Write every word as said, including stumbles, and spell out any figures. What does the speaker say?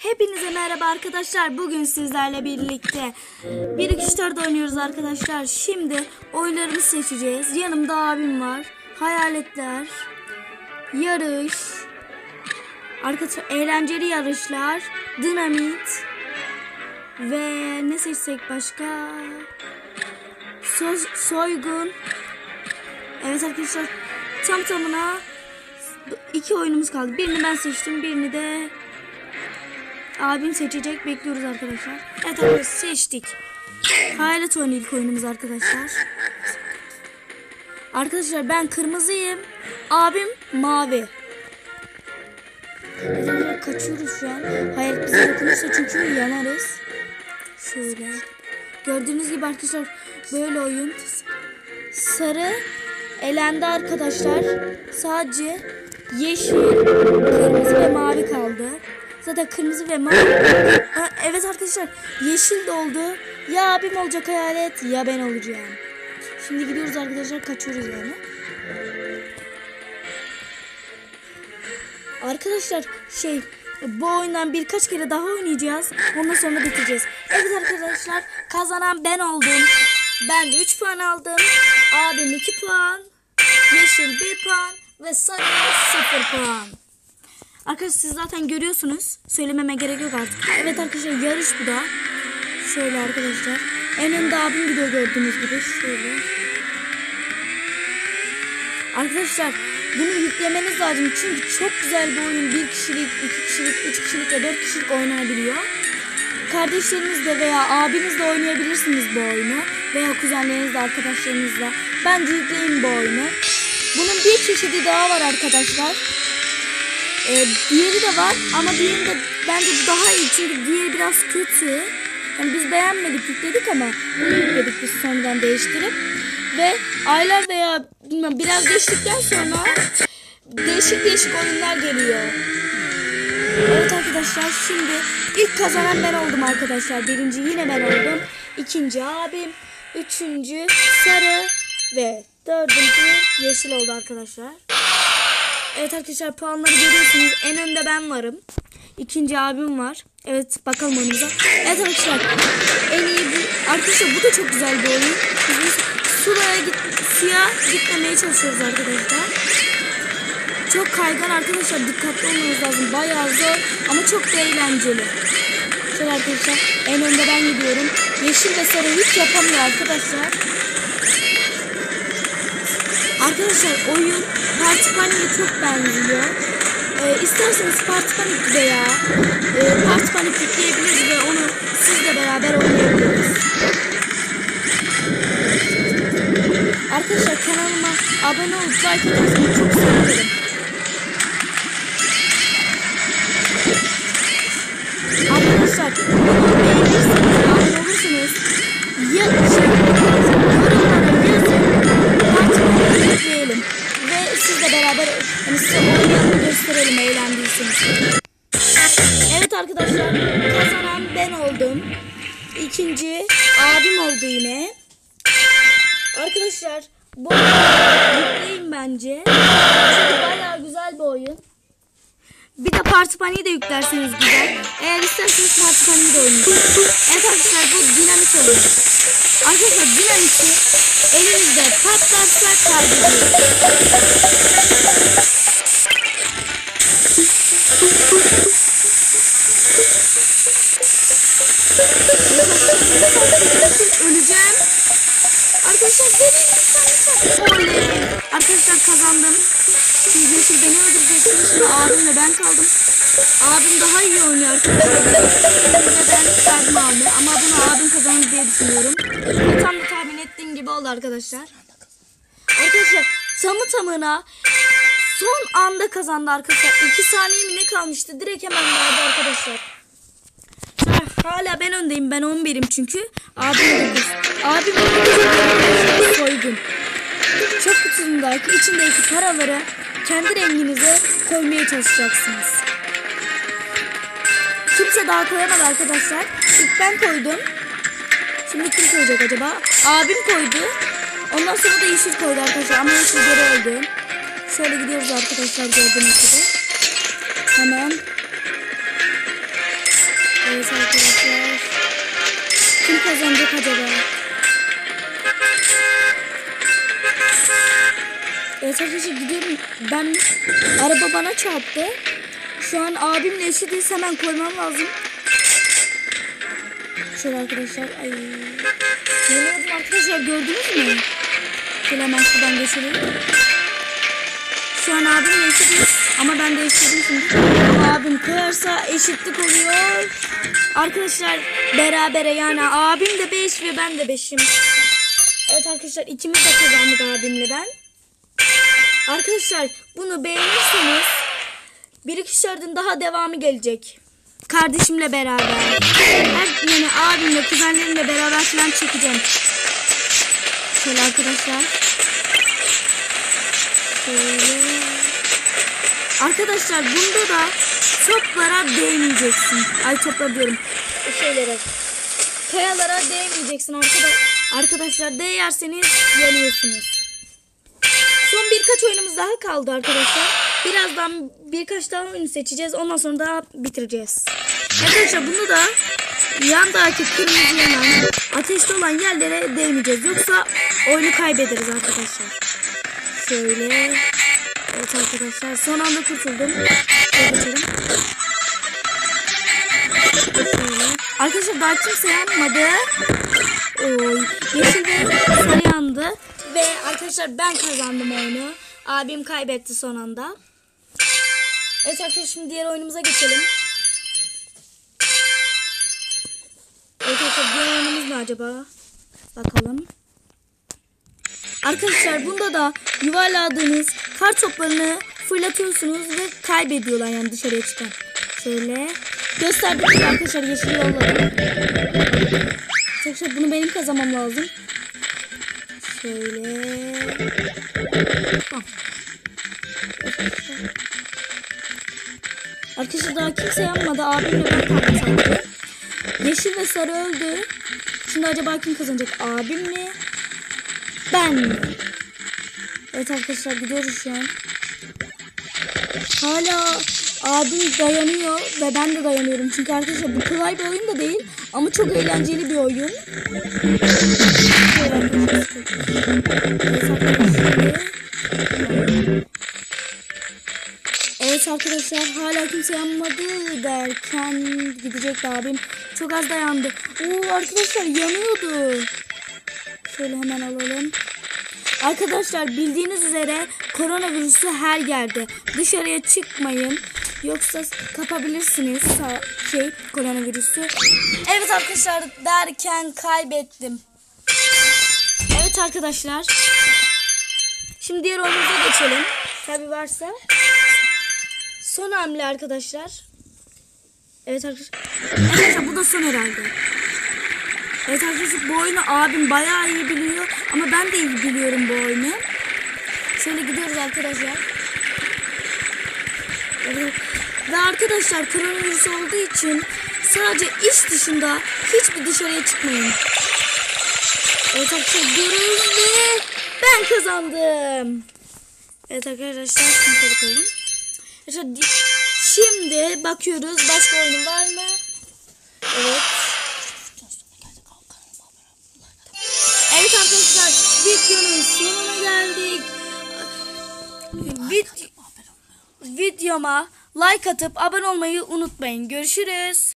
Hepinize merhaba arkadaşlar. Bugün sizlerle birlikte bir iki üç dört oynuyoruz arkadaşlar. Şimdi oyunlarımızı seçeceğiz. Yanımda abim var. Hayaletler, yarış, arkadaşlar eğlenceli yarışlar, dinamit ve ne seçsek başka? So soygun. Evet arkadaşlar, tam tamına iki oyunumuz kaldı. Birini ben seçtim, birini de abim seçecek. Bekliyoruz arkadaşlar. Evet arkadaşlar, seçtik. Hayalet oyunu ilk oyunumuz arkadaşlar. Arkadaşlar ben kırmızıyım. Abim mavi. Evet, kaçıyoruz şu an. Hayalet bize dokunursa çünkü yanarız. Şöyle. Gördüğünüz gibi arkadaşlar böyle oyun. Sarı elendi arkadaşlar. Sadece yeşil, kırmızı ve mavi kaldı. Zaten kırmızı ve mavi. Ha, evet arkadaşlar, yeşil de oldu. Ya abim olacak hayalet ya ben olacağım. Şimdi gidiyoruz arkadaşlar, kaçıyoruz yani. Arkadaşlar şey, bu oyundan birkaç kere daha oynayacağız. Ondan sonra bitireceğiz. Evet arkadaşlar, kazanan ben oldum. Ben üç puan aldım. Abim iki puan. Yeşil bir puan. Ve sarı sıfır puan. Arkadaşlar siz zaten görüyorsunuz. Söylememe gerek yok artık. Evet arkadaşlar, yarış bu da. Şöyle arkadaşlar. En önde abim gidiyor gördüğünüz gibi. Şöyle. Arkadaşlar bunu yüklemeniz lazım. Çünkü çok güzel bir oyun. Bir kişilik, iki kişilik, üç kişilik ve dört kişilik oynanabiliyor. Kardeşlerinizle veya abinizle oynayabilirsiniz bu oyunu. Veya kuzenlerinizle, arkadaşlarınızla. Bence yükleyin bu oyunu. Bunun bir çeşidi daha var arkadaşlar. Ee, diğeri de var ama diğeri de bence daha iyi çünkü diğeri biraz kötü. Yani biz beğenmedik, yükledik ama bunu yükledik biz sonradan değiştirip. Ve aylar veya bilmem biraz geçtikten sonra değişik değişik oyunlar geliyor. Evet arkadaşlar, şimdi ilk kazanan ben oldum arkadaşlar. Birinci yine ben oldum. İkinci abim. Üçüncü sarı ve dördüncü yeşil oldu arkadaşlar. Evet arkadaşlar, puanları görüyorsunuz. En önde ben varım. İkinci abim var. Evet, bakalım oyunumuza. Evet arkadaşlar, en iyi bu. Arkadaşlar bu da çok güzel bir oyun. Biz suya git, suya gitmemeye çalışıyoruz arkadaşlar. Çok kaygan arkadaşlar, dikkatli olmanız lazım. Bayağı zor ama çok da eğlenceli. Şöyle arkadaşlar, en önde ben gidiyorum. Yeşil ve sarı hiç yapamıyor arkadaşlar. Arkadaşlar oyun Parti Panik'e çok benziyor. Ee, isterseniz Parti Panik veya e, Parti Panik yükleyebiliriz ve onu sizle beraber oynayabiliriz. Arkadaşlar kanalıma abone olup like atarsanız çok sevinirim. Arkadaşlar beğenirseniz, abone olursunuz. Ya şey, yorumlara yazın. Parti Panik'i yükleyelim. Ve sizle beraber yani size oynayalım, gösterelim eğlendiyseniz. Evet arkadaşlar, kazanan ben oldum. İkinci abim oldu yine. Arkadaşlar bu oyunu yükleyin bence. Çünkü bayağı güzel bir oyun. Bir de Parti Panik'i de yüklerseniz güzel. Eğer isterseniz Parti Panik'i de oynayın. Evet arkadaşlar, bu dinamit oyunu. Arkadaşlar dinamiti elinizde patlarsa kaybediyorsunuz. Öleceğim. Arkadaşlar verin lütfen. Oley. Arkadaşlar kazandım. Şimdi yeşil beni öldürecek. Şimdi abimle ben kaldım. Abim daha iyi oynuyor arkadaşlar. Ve ben yardım aldım. Ama bunu abim kazanır diye düşünüyorum. Ve tam da tahmin ettiğim gibi oldu arkadaşlar. Arkadaşlar tamı tamına son anda kazandı arkadaşlar. iki saniye mi ne kalmıştı? Direkt hemen verdi arkadaşlar. Hala ben öndeyim. Ben on birim çünkü. Abim dokuz. Abim dokuz. Soygun. Çöp kutusundaki içindeki paraları kendi renginize koymaya çalışacaksınız. Kimse daha koyamadı arkadaşlar. İlk ben koydum. Şimdi kim koyacak acaba? Abim koydu. Ondan sonra da yeşil koydu arkadaşlar. Ama yeşil geri öldü. Şöyle gidiyoruz arkadaşlar, gördüğünüz gibi. Hemen Evet arkadaşlar. Kim kazanacak acaba? Evet arkadaşlar gidiyorum. Ben araba bana çarptı. Şu an abimle eşitiz. Hemen koymam lazım. Şöyle arkadaşlar. Ay. Yanıyordum arkadaşlar, gördünüz mü? Şöyle hemen şuradan geçelim. Şu an abimle eşitiz. Ama ben de eşitledim şimdi. Ama abim koyarsa eşitlik oluyor. Arkadaşlar berabere, yani abim de beş ve ben de beşim. Evet arkadaşlar, ikimiz de kazandık abimle ben. Arkadaşlar bunu beğenirseniz bir iki şartın daha devamı gelecek. Kardeşimle beraber. Her, yani abimle, kuzenlerimle beraber falan çekeceğim. Şöyle arkadaşlar. Şöyle. Arkadaşlar bunda da toplara değmeyeceksin. Ay toplar diyorum. Şeylere. Kayalara değmeyeceksin arkadaşlar. Arkadaşlar değerseniz yanıyorsunuz. Son birkaç oyunumuz daha kaldı arkadaşlar. Birazdan birkaç daha oyun seçeceğiz. Ondan sonra daha bitireceğiz. Arkadaşlar bunu da yandaki kırmızı yanan, ateşli olan yerlere değmeyeceğiz. Yoksa oyunu kaybederiz arkadaşlar. Şöyle. Evet arkadaşlar, son anda kurtuldum. Şöyle. Arkadaşlar daha kimse yanmadı. Oy. Yeşil ve sarı yandı. Ve arkadaşlar ben kazandım oyunu. Abim kaybetti son anda. Evet arkadaşlar, şimdi diğer oyunumuza geçelim. Evet arkadaşlar, diğer oyunumuz ne acaba? Bakalım. Arkadaşlar bunda da yuvarladığınız kar toplarını fırlatıyorsunuz ve kaybediyorlar, yani dışarıya çıkan. Şöyle gösterdim size arkadaşlar, yeşil yolladım. Arkadaşlar bunu benim kazanmam lazım. Şöyle. Arkadaşlar daha kimse yanmadı. Abimle ben kaldım. Yeşil ve sarı öldü. Şimdi acaba kim kazanacak? Abim mi? Ben mi? Evet arkadaşlar, gidiyoruz şu an. Hala abim dayanıyor ve ben de dayanıyorum. Çünkü arkadaşlar bu kolay bir oyun da değil. Ama çok eğlenceli bir oyun. Evet arkadaşlar, hala kimse yanmadı derken gidecek abim. Çok az dayandı. Oo arkadaşlar, yanıyordu. Şöyle hemen alalım. Arkadaşlar bildiğiniz üzere koronavirüsü her yerde. Dışarıya çıkmayın. Yoksa kapabilirsiniz şey koronavirüsü. Evet arkadaşlar derken kaybettim. Evet arkadaşlar. Şimdi diğer oyunumuza geçelim. Tabi varsa. Son hamle arkadaşlar. Evet arkadaşlar. Evet bu da son herhalde. Evet arkadaşlar, bu oyunu abim bayağı iyi biliyor. Ama ben de iyi biliyorum bu oyunu. Şöyle gidiyoruz arkadaşlar. Evet. Ve arkadaşlar koronavirüs olduğu için sadece iş dışında hiçbir dışarıya çıkmayın. Evet arkadaşlar, gidiyoruz ve ben kazandım. Evet arkadaşlar, şimdi koyalım. Şimdi bakıyoruz, başka oyun var mı? Evet. Evet arkadaşlar, videonun sonuna geldik. Vid videoma like atıp abone olmayı unutmayın. Görüşürüz.